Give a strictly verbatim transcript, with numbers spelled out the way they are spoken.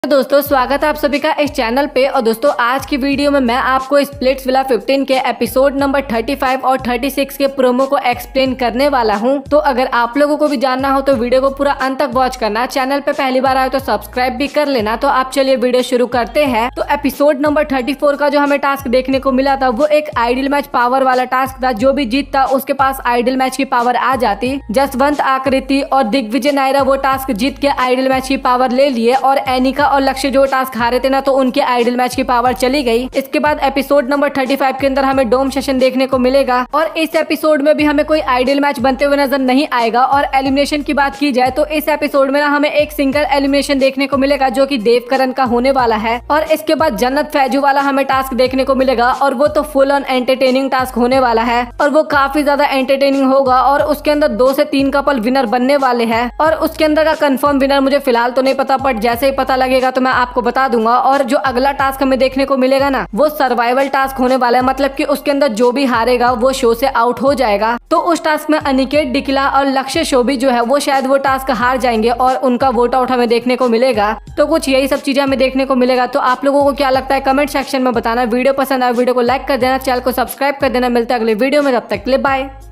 तो दोस्तों स्वागत है आप सभी का इस चैनल पे। और दोस्तों आज की वीडियो में मैं आपको स्प्लिट्सविला फिफ्टीन के एपिसोड नंबर थर्टी फाइव और थर्टी सिक्स के प्रोमो को एक्सप्लेन करने वाला हूं। तो अगर आप लोगों को भी जानना हो तो वीडियो को पूरा अंत तक वॉच करना। चैनल पे पहली बार आए तो सब्सक्राइब भी कर लेना। तो आप चलिए वीडियो शुरू करते हैं। तो एपिसोड नंबर थर्टी फोर का जो हमें टास्क देखने को मिला था वो एक आइडल मैच पावर वाला टास्क था। जो भी जीतता उसके पास आइडल मैच की पावर आ जाती। जसवंत, आकृति और दिग्विजय नायरा वो टास्क जीत के आइडल मैच की पावर ले लिए और एनिका और लक्ष्य जो टास्क हारे थे ना तो उनके आइडल मैच की पावर चली गई। इसके बाद एपिसोड नंबर थर्टी फाइव के अंदर हमें डोम सेशन देखने को मिलेगा और इस एपिसोड में भी हमें कोई आइडल मैच बनते हुए नजर नहीं आएगा। और एलिमिनेशन की बात की जाए तो इस एपिसोड में ना हमें एक सिंगल एलिमिनेशन देखने को मिलेगा जो कि देवकरण का होने वाला है। और इसके बाद जन्नत फैजू वाला हमें टास्क देखने को मिलेगा और वो तो फुल ऑन एंटरटेनिंग टास्क होने वाला है और वो काफी ज्यादा एंटरटेनिंग होगा। और उसके अंदर दो से तीन कपल विनर बनने वाले हैं और उसके अंदर का कंफर्म विनर मुझे फिलहाल तो नहीं पता, बट जैसे ही पता लगेगा तो मैं आपको बता दूंगा। और जो अगला टास्क हमें देखने को मिलेगा ना वो सर्वाइवल टास्क होने वाला है, मतलब कि उसके अंदर जो भी हारेगा वो शो से आउट हो जाएगा। तो उस टास्क में अनिकेत, डिकला और लक्ष्य शोभी जो है वो शायद वो टास्क हार जाएंगे और उनका वोट आउट हमें देखने को मिलेगा। तो कुछ यही सब चीजें हमें देखने को मिलेगा। तो आप लोगों को क्या लगता है कमेंट सेक्शन में बताना। वीडियो पसंद आए वीडियो को लाइक कर देना, चैनल को सब्सक्राइब कर देना। मिलता है अगले वीडियो में, तब तक के लिए बाय।